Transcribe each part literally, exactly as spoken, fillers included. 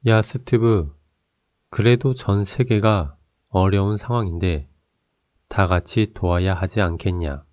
야, 스티브. 그래도 전 세계가 어려운 상황인데 다 같이 도와야 하지 않겠냐?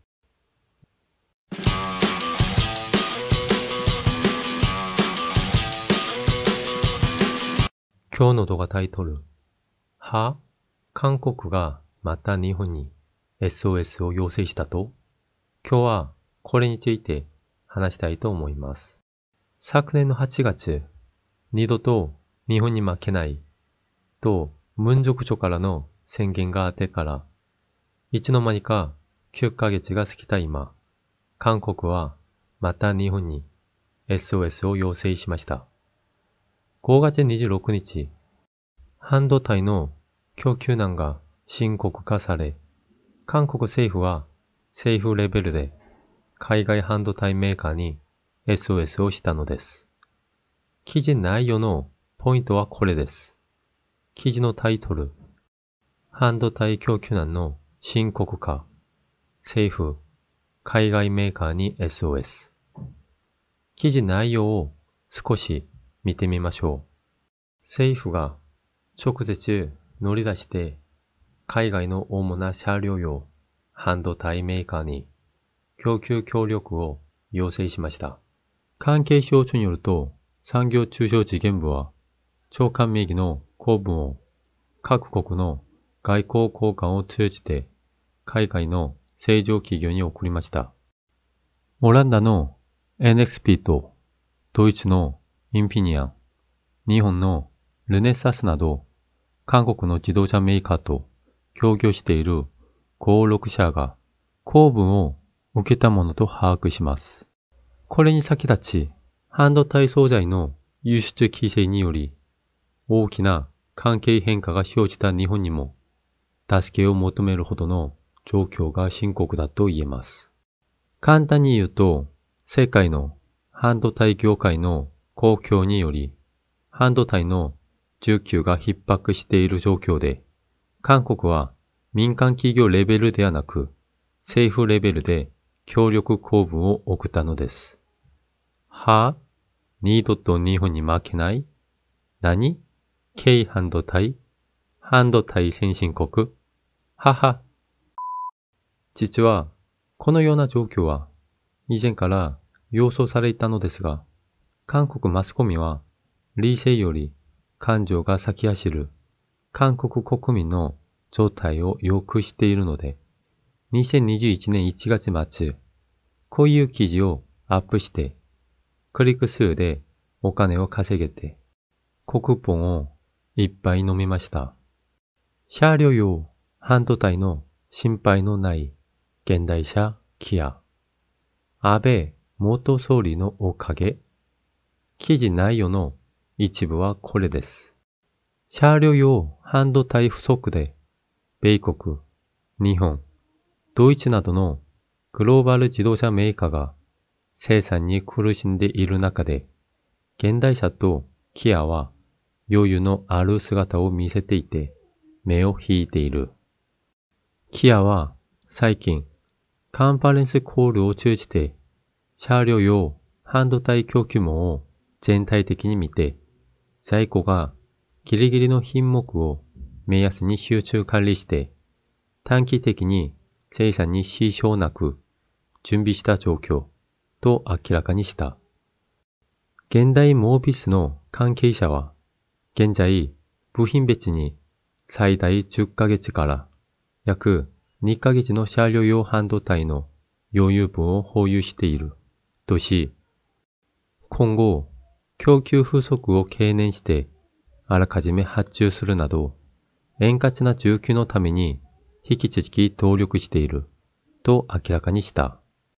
今日の動画タイトルは、韓国がまた日本に エスオーエス を要請したと。今日はこれについて話したいと思います。昨年のはちがつ、二度と日本に負けないと文書庁からの宣言があってから、いつの間にかきゅうかげつが過ぎた今、韓国はまた日本に エスオーエス を要請しました。ごがつにじゅうろくにち、半導体の供給難が深刻化され、韓国政府は政府レベルで海外半導体メーカーに エスオーエス をしたのです。記事内容のポイントはこれです。記事のタイトル、半導体供給難の深刻化、政府、海外メーカーに エスオーエス。記事内容を少し見てみましょう。政府が直接乗り出して海外の主な車両用半導体メーカーに供給協力を要請しました。関係省庁によると、産業中小事業部は長官名義の公文を各国の外交交換を通じて海外の製造企業に送りました。オランダの エヌエックスピー とドイツのインフィニアン、日本のルネサスなど韓国の自動車メーカーと協業しているご、ろくしゃが公文を受けたものと把握します。これに先立ち、半導体素材の輸出規制により大きな関係変化が生じた日本にも助けを求めるほどの状況が深刻だと言えます。簡単に言うと、世界の半導体業界の好況により、半導体の需給が逼迫している状況で、韓国は民間企業レベルではなく、政府レベルで協力公文を送ったのです。は？二度と日本に負けない？何？K 半導体？半導体先進国？はは。実は、このような状況は以前から予想されていたのですが、韓国マスコミは理性より感情が先走る韓国国民の状態をよく知っているので、にせんにじゅういちねんいちがつまつ、こういう記事をアップして、クリック数でお金を稼げて、クーポンをいっぱい飲みました。車両用半導体の心配のない現代車キア。安倍元総理のおかげ。記事内容の一部はこれです。車両用半導体不足で、米国、日本、ドイツなどのグローバル自動車メーカーが生産に苦しんでいる中で、現代車とキアは余裕のある姿を見せていて、目を引いている。キアは最近、カンファレンスコールを通じて、車両用半導体供給網を全体的に見て、在庫がギリギリの品目を目安に集中管理して、短期的に生産に支障なく準備した状況と明らかにした。現代モービスの関係者は、現在部品別に最大じゅっかげつから約にかげつの車両用半導体の余裕分を保有しているとし、今後供給不足を懸念してあらかじめ発注するなど円滑な需給のために引き続き努力していると明らかにした。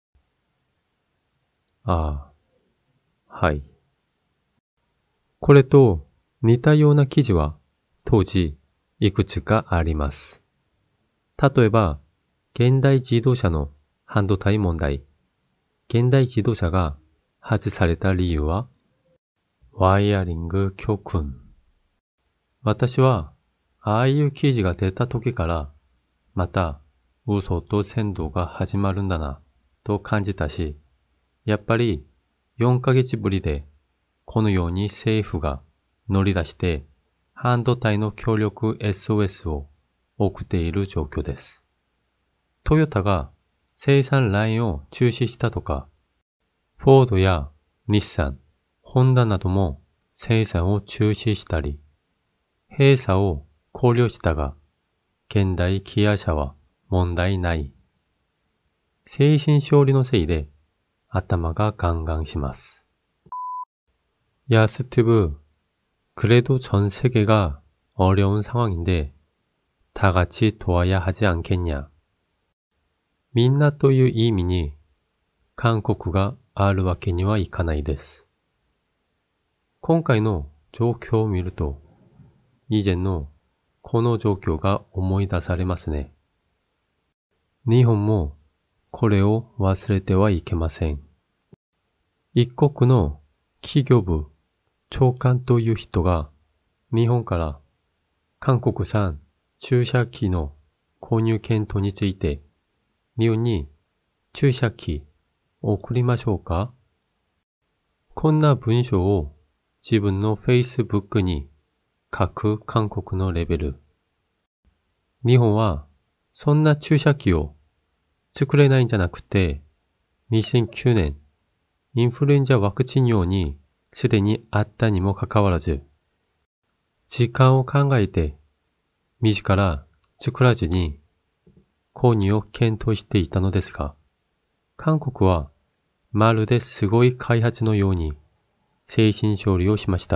ああ、はい。これと似たような記事は当時いくつかあります。例えば、現代自動車の半導体問題。現代自動車が外された理由は、ワイヤリング教訓。私は、ああいう記事が出た時から、また、嘘と扇動が始まるんだな、と感じたし、やっぱりよんかげつぶりで、このように政府が乗り出して半導体の協力 エスオーエス を送っている状況です。トヨタが生産ラインを中止したとか、フォードや日産、ホンダなども生産を中止したり、閉鎖を考慮したが、現代キア社は問題ない。精神勝利のせいで頭がガンガンします。야, 스티브. 그래도 전 세계가 어려운 상황인데 다 같이 도와야 하지 않겠냐. みんなという意味に韓国があるわけにはいかないです。今回の状況を見ると、以前のこの状況が思い出されますね。日本もこれを忘れてはいけません。一国の企業部長官という人が日本から韓国産注射器の購入検討について日本に注射器送りましょうか？こんな文章を自分の Facebook に書く韓国のレベル。日本はそんな注射器を作れないんじゃなくて、にせんきゅうねんインフルエンザワクチン用にすでにあったにもかかわらず、時間を考えて自ら作らずに購入を検討していたのですが、韓国はまるですごい開発のように精神勝利をしました。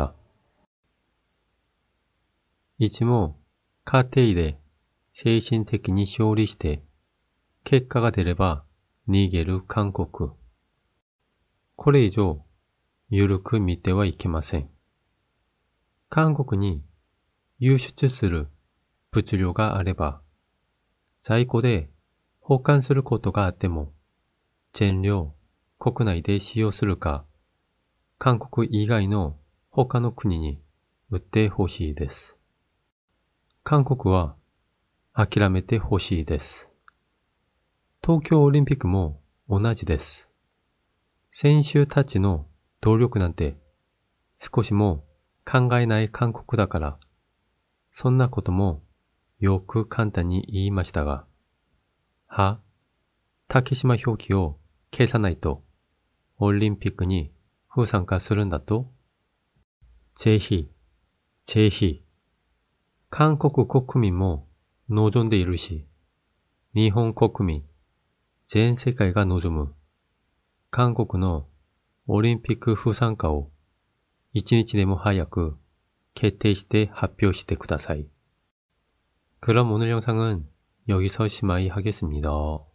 いつも家庭で精神的に勝利して結果が出れば逃げる韓国。これ以上緩く見てはいけません。韓国に輸出する物量があれば、在庫で保管することがあっても、全量国内で使用するか、韓国以外の他の国に売ってほしいです。韓国は諦めてほしいです。東京オリンピックも同じです。選手たちの努力なんて少しも考えない韓国だから、そんなこともよく簡単に言いましたが、は、竹島表記を消さないとオリンピックに不参加するんだと？ぜひ、ぜひ、韓国国民も望んでいるし、日本国民、全世界が望む韓国のオリンピック不参加を一日でも早く決定して発表してください。그럼 오늘 영상은 여기서 심하이 하겠습니다.